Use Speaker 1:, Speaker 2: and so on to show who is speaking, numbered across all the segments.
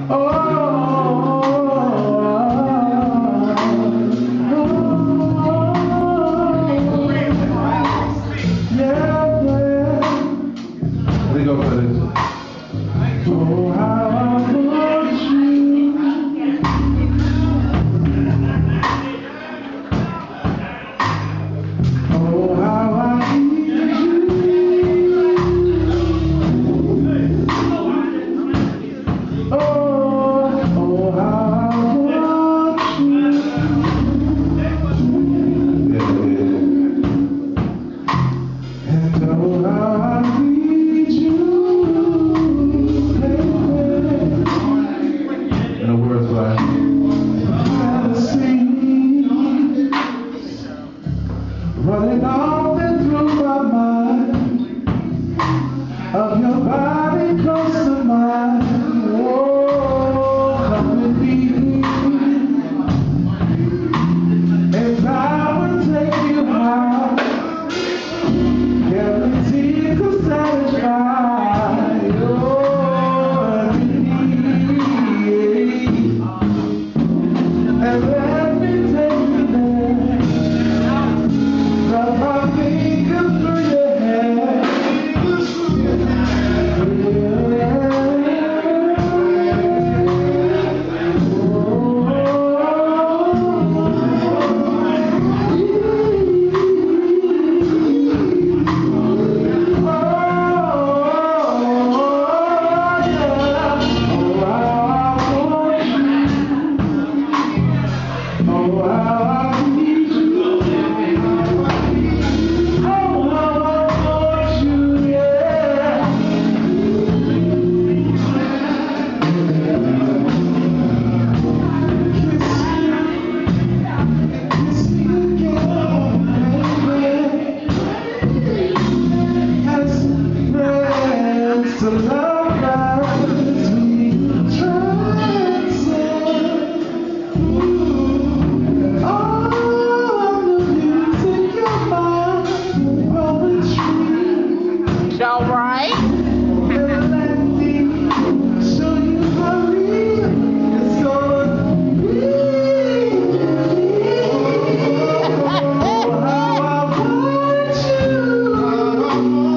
Speaker 1: Running all through my mind of your body close to mine. Oh, come with me, and I will take you high. Guaranteed to satisfy your need, and let me take you there. Run my fingers through your hair. To love as we transcend. Oh, the music of my poetry.
Speaker 2: All right.
Speaker 1: Let me show you how real it's gonna be. Oh, how I want you.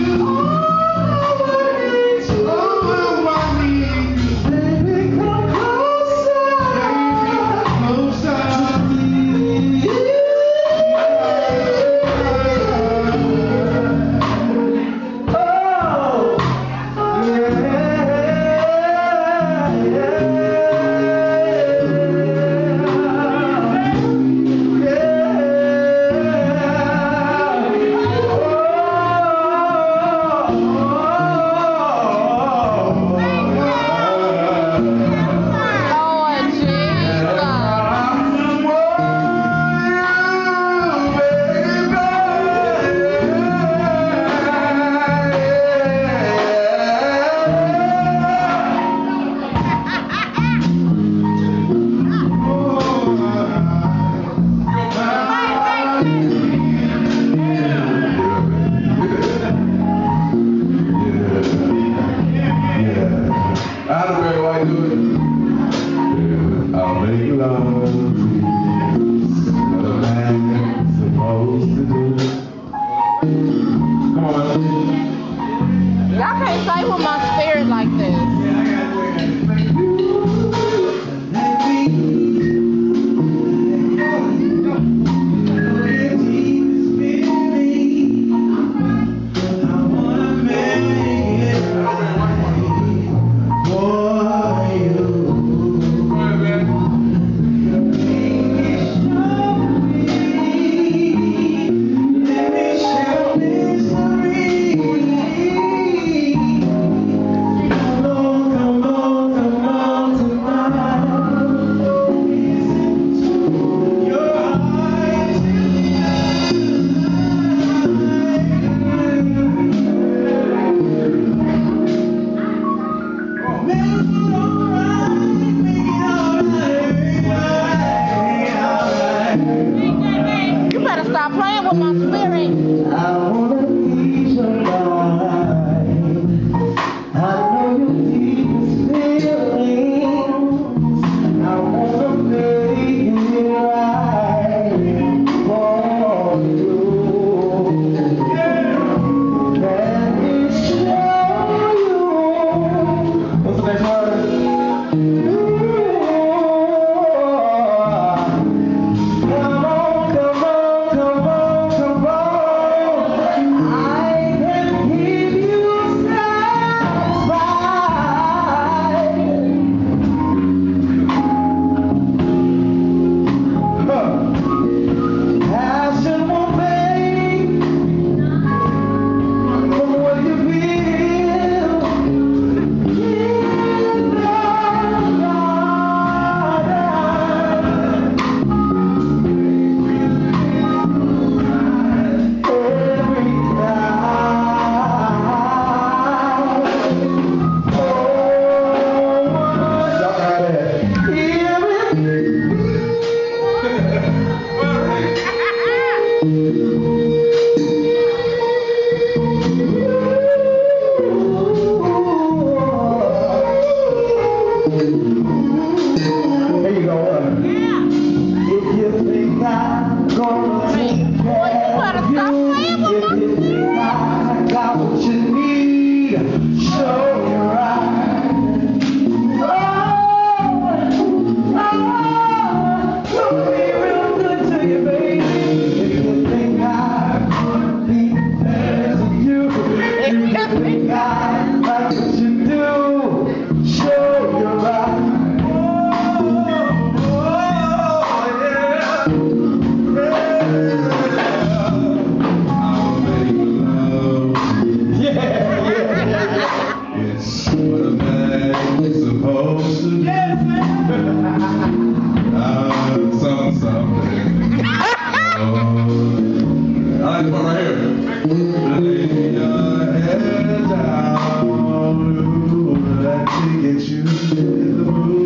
Speaker 1: I'll make love to you, what a man's supposed to do. Come on.
Speaker 2: Y'all can't say with my spirit like this.
Speaker 1: you're right.
Speaker 3: Supposed to something. I like this one right here. Lay your head down, let me get you in the room.